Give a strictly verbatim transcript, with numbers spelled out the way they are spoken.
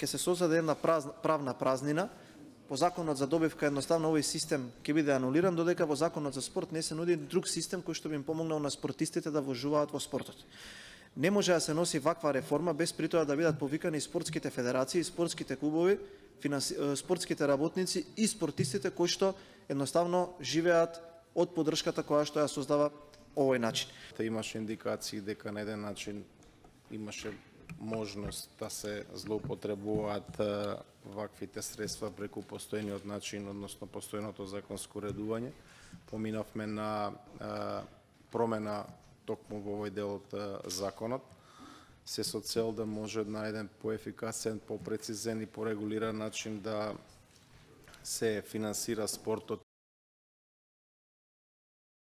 ќе се создаде една правна празнина. По законот за добивка едноставно овој систем ќе биде анулиран, додека во законот за спорт не се нуди друг систем кој што би им помогнал на спортистите да вложуваат во спортот. Не може да се носи ваква реформа без при тоа да бидат повикани спортските федерации, спортските клубови, спортските работници и спортистите кои што едноставно живеат од поддршката која што ја создава овој начин. Имаше индикации дека на еден начин имаше можност да се злоупотребуваат ваквите средства преку постојниот начин, односно постојното законско уредување. Поминавме на промена токму во овој дел од законот, се со цел да може на еден поефикасен, попрецизен и порегулиран начин да се финансира спортот